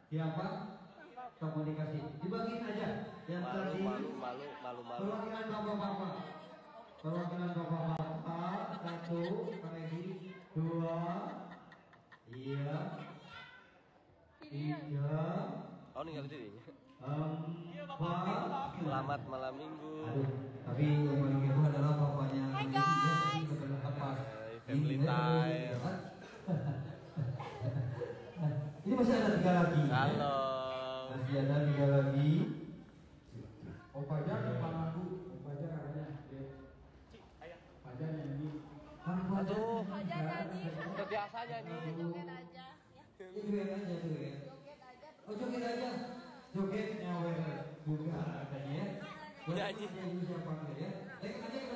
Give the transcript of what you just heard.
Siapa? Komunikasi. Dibagiin aja. Yang tadi. Malu. Perwakilan bapak-bapak. Perwakilan bapak-bapak. 1, Regi. 2. Iya. 3. Oh, ninggal dirinya. 4. Selamat malam minggu. Aduh, tapi yang paling itu adalah bapaknya. Hai guys. Family time. Ini masih ada 3 lagi. Halo. Masih ada 3 lagi. Opaja depan lagu, Opaja katanya. Opaja nyanyi. Aduh. Aja nyanyi. Udah biasa nyanyi. Joget aja. Joget aja tuh ya. Joget aja. Oh joget aja. Joget nyawer juga katanya ya. Nyanyi. Siapa ya? Ayo